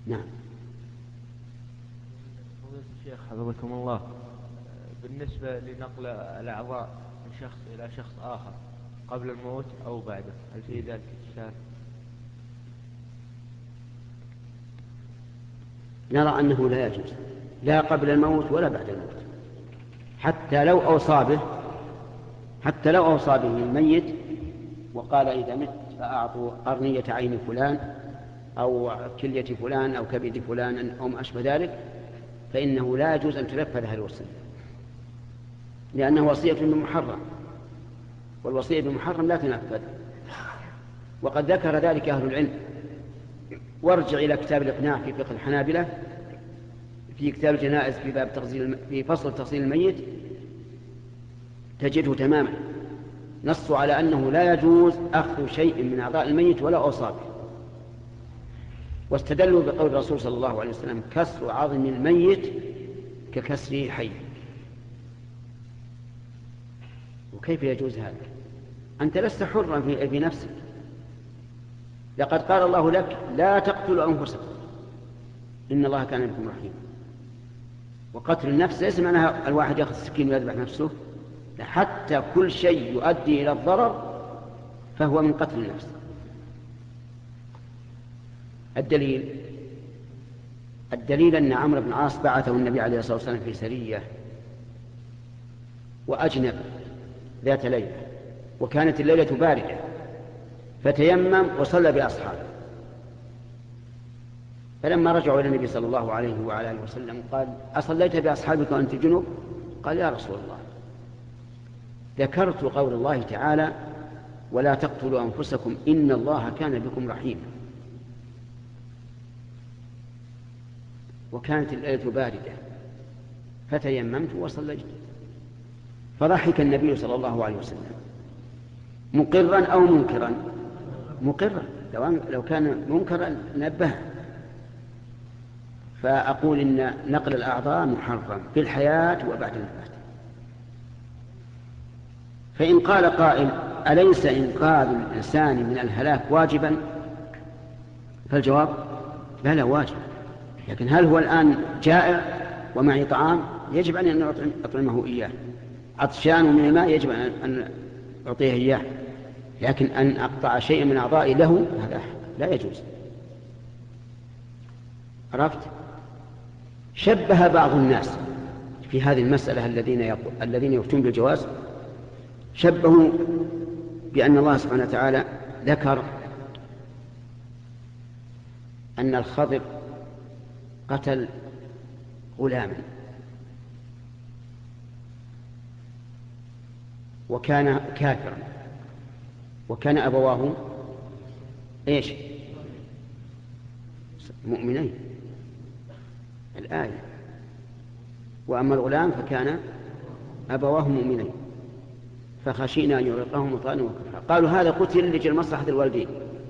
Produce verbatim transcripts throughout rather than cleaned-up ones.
نعم. فضيلة الشيخ حفظكم الله، بالنسبة لنقل الأعضاء من شخص إلى شخص آخر قبل الموت أو بعده، هل في ذلك إشكال؟ نرى أنه لا يجوز، لا قبل الموت ولا بعد الموت. حتى لو أوصى به حتى لو أوصى به الميت وقال إذا مت فأعطوا قرنية عين فلان أو كلية فلان أو كبد فلان أو ما أشبه ذلك، فإنه لا يجوز أن تنفذ هذه الوصية، لأنه وصية بمحرم، والوصية بمحرم لا تنفذ. وقد ذكر ذلك أهل العلم، وارجع إلى كتاب الإقناع في فقه الحنابلة في كتاب الجنائز في باب تغسيل في فصل تغسيل الميت، تجده تماما نص على أنه لا يجوز أخذ شيء من أعضاء الميت ولا أوصابه. واستدلوا بقول الرسول صلى الله عليه وسلم: كسر عظم الميت ككسره حي. وكيف يجوز هذا؟ أنت لست حرا في نفسك، لقد قال الله لك: لا تقتلوا أنفسكم إن الله كان بكم رحيما. وقتل النفس ليس معناها الواحد يأخذ السكين ويذبح نفسه، حتى كل شيء يؤدي إلى الضرر فهو من قتل النفس. الدليل الدليل أن عمرو بن العاص بعثه النبي عليه الصلاة والسلام في سرية وأجنب ذات ليلة، وكانت الليلة باردة، فتيمم وصلى بأصحابه. فلما رجعوا إلى النبي صلى الله عليه وعلى آله وسلم قال: أصليت بأصحابك وأنت جنب؟ قال: يا رسول الله، ذكرت قول الله تعالى: ولا تقتلوا أنفسكم إن الله كان بكم رحيما. وكانت الليلة باردة فتيممت وصليت. فضحك النبي صلى الله عليه وسلم مقرا أو منكرا؟ مقرا، لو كان منكرا نبه. فأقول إن نقل الأعضاء محرم في الحياة وبعد الممات. فإن قال قائل: أليس إنقاذ الإنسان من الهلاك واجبا؟ فالجواب: بلى واجب، لكن هل هو الآن جائع ومعي طعام؟ يجب أن أطعمه إياه. عطشان من الماء يجب أن أعطيه إياه، لكن أن أقطع شيء من أعضائي له هذا لا يجوز. عرفت؟ شبه بعض الناس في هذه المسألة الذين الذين يفتون بالجواز، شبهوا بأن الله سبحانه وتعالى ذكر أن الخضر قتل غلاما وكان كافرا وكان أبواه إيش؟ مؤمنين، الآية. وأما الغلام فكان أبواه مؤمنين فخشينا أن يرهقهم طغيانا وكفرا. قالوا: هذا قتل لأجل مصلحة الوالدين.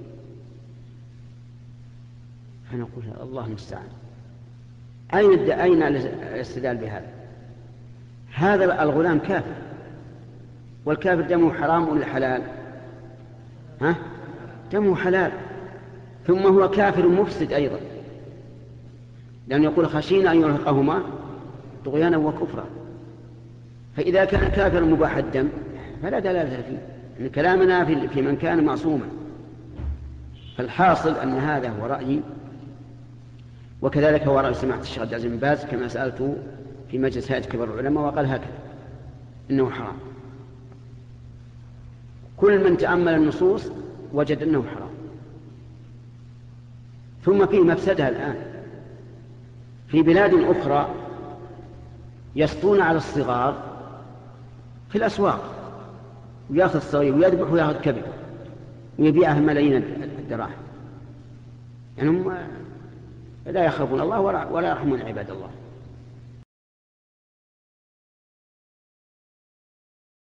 فنقول: الله المستعان، أين أين الاستدلال بهذا؟ هذا الغلام كافر، والكافر دمه حرام ولا حلال؟ ها؟ دمه حلال، ثم هو كافر مفسد أيضا، لأنه يقول: خشينا أن يرهقهما طغيانا وكفرا. فإذا كان كافر مباح الدم فلا دلالة فيه، إن كلامنا في من كان معصوما. فالحاصل أن هذا هو رأيي، وكذلك هو رأي سماحة الشيخ عبد العزيز بن باز كما سألته في مجلس هيئة كبار العلماء وقال هكذا إنه حرام. كل من تأمل النصوص وجد أنه حرام. ثم فيه مفسدة الآن في بلاد أخرى، يسطون على الصغار في الأسواق، ويأخذ الصغير ويذبح ويأخذ كبد ويبيعها ملايين الدراهم، يعني هم لا يخافون الله ولا يرحمون عباد الله.